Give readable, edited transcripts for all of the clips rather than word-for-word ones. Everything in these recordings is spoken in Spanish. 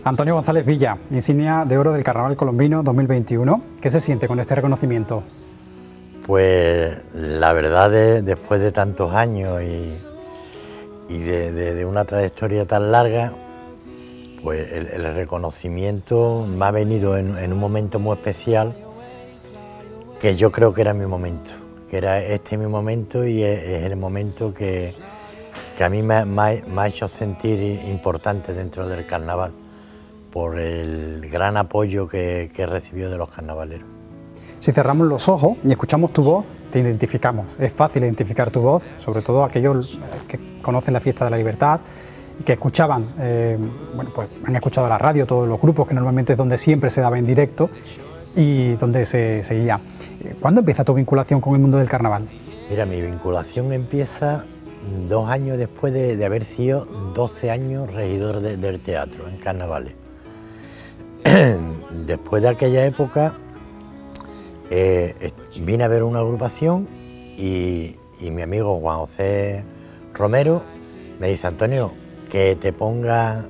Antonio González Villa, insignia de oro del Carnaval Colombino 2021. ¿Qué se siente con este reconocimiento? Pues la verdad, después de tantos años y de una trayectoria tan larga, pues el reconocimiento me ha venido en un momento muy especial, que yo creo que era mi momento, que era este mi momento, y es el momento que a mí me ha hecho sentir importante dentro del carnaval, por el gran apoyo que he recibido de los carnavaleros. Si cerramos los ojos y escuchamos tu voz, te identificamos. Es fácil identificar tu voz, sobre todo aquellos que conocen la Fiesta de la Libertad y que escuchaban, bueno, pues han escuchado la radio, todos los grupos, que normalmente es donde siempre se daba en directo y donde se seguía. ¿Cuándo empieza tu vinculación con el mundo del carnaval? Mira, mi vinculación empieza 2 años después de haber sido 12 años regidor del teatro en carnavales. Después de aquella época vine a ver una agrupación y mi amigo Juan José Romero me dice: Antonio, que te ponga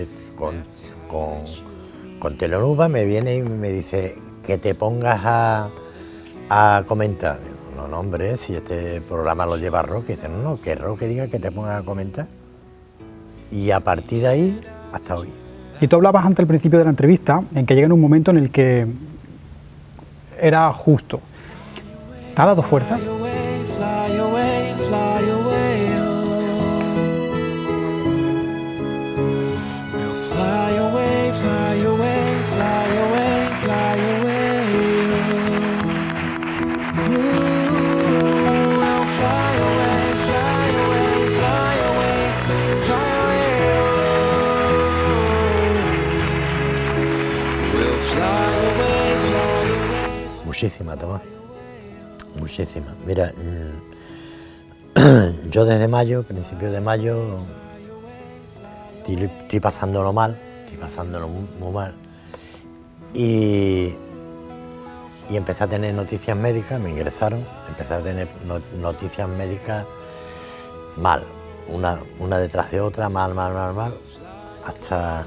con Telenuba, me viene y me dice que te pongas a comentar. Digo, no, hombre, si este programa lo lleva Roque. Dice, no, que Roque diga que te pongas a comentar. Y a partir de ahí, hasta hoy. Y tú hablabas ante el principio de la entrevista en que llega en un momento en el que era justo. ¿Te ha dado fuerza? Muchísima, Tomás, muchísima. Mira, yo desde mayo, principios de mayo, estoy pasándolo mal, muy mal, y empecé a tener noticias médicas, me ingresaron, empecé a tener noticias médicas mal, una detrás de otra, mal, hasta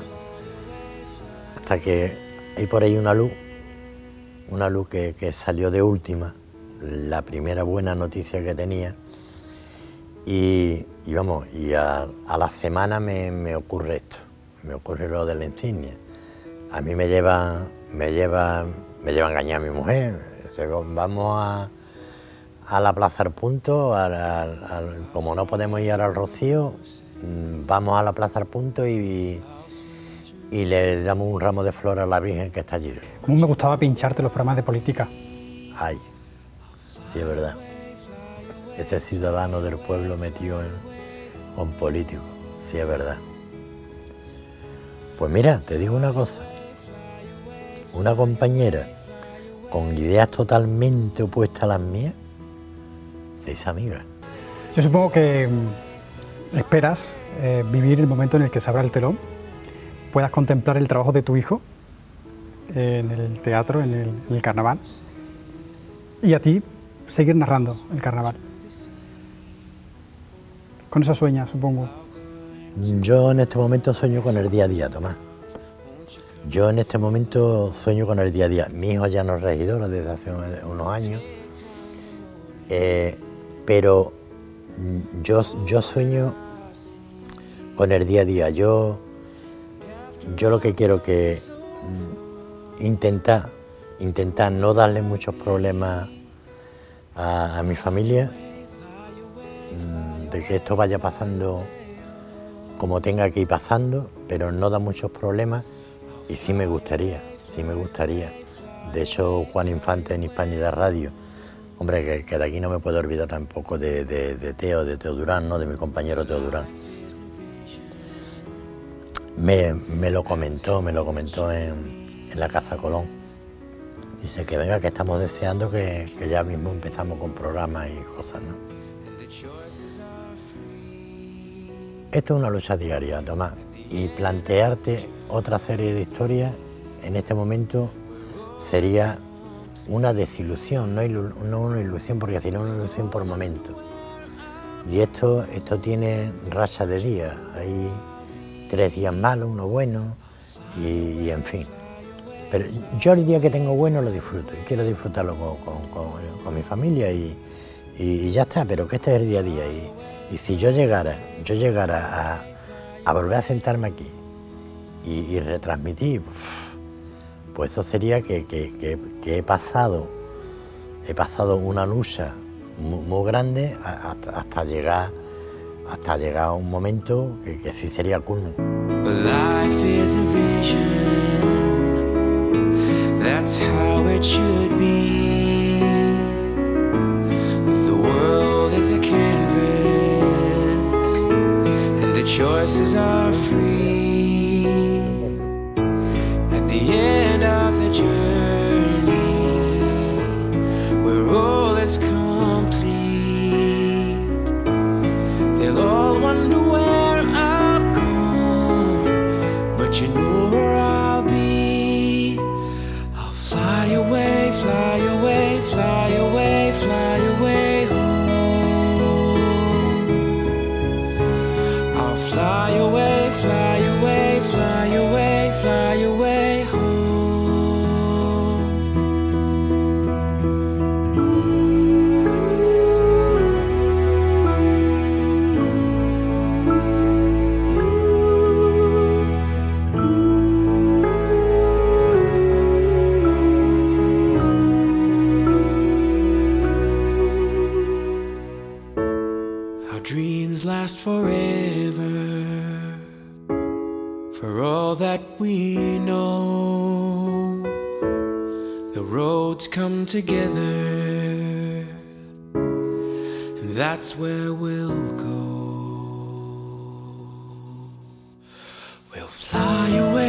que hay por ahí una luz que salió de última, la primera buena noticia que tenía, y a la semana me ocurre esto, me ocurre lo de la insignia. A mí me lleva a engañar a mi mujer. Vamos a la Plaza Arpunto, como no podemos ir al Rocío, vamos a la Plaza Arpunto y le damos un ramo de flores a la Virgen que está allí. ¿Cómo me gustaba pincharte los programas de política? Ay, sí, es verdad. Ese ciudadano del pueblo metido con políticos, sí, es verdad. Pues mira, te digo una cosa. Una compañera con ideas totalmente opuestas a las mías, se hizo amiga. Yo supongo que esperas vivir el momento en el que se abra el telón, puedas contemplar el trabajo de tu hijo en el teatro, en el carnaval, y a ti seguir narrando el carnaval. Con eso sueñas, supongo. Yo en este momento sueño con el día a día, Tomás. Yo en este momento sueño con el día a día. Mi hijo ya no es regidor desde hace unos años, pero yo sueño con el día a día. Yo lo que quiero que intentar no darle muchos problemas a mi familia, de que esto vaya pasando como tenga que ir pasando, pero no da muchos problemas, y sí me gustaría. De hecho, Juan Infante en Hispanidad Radio, hombre, que de aquí no me puedo olvidar tampoco de Teo Durán, ¿no? De mi compañero Teo Durán. Me lo comentó en la Casa Colón. Dice que venga, que estamos deseando que ya mismo empezamos con programas y cosas, ¿no? Esto es una lucha diaria, Tomás, y plantearte otra serie de historias en este momento sería una desilusión, no una ilusión, porque sería una ilusión por momentos. Y esto tiene rachas de días, hay 3 días malos, uno bueno, y en fin. Pero yo el día que tengo bueno lo disfruto y quiero disfrutarlo con mi familia y ya está, pero que este es el día a día. Y si yo llegara a volver a sentarme aquí y retransmitir, pues eso sería que he pasado una lucha muy grande hasta llegar a un momento que sí sería culmen. Life is a vision, that's how it should be. The world is a canvas, and the choices are free. At the end of the journey, where all is complete, they'll all wonder where I've gone, but you know where I'll be. I'll fly away, fly away, fly away, fly away home. I'll fly away, fly away, fly away, fly away home. Our dreams last forever, for all that we know. The roads come together, and that's where we'll go. We'll fly away.